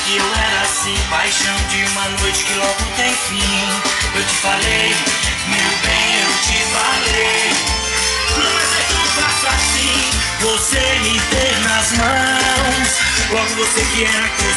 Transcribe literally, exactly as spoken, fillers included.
que eu era assim, paixão de uma noite que logo tem fim. Eu te falei, meu bem, eu te falei, não vai ser tão fácil assim você me ter nas mãos. Logo você que era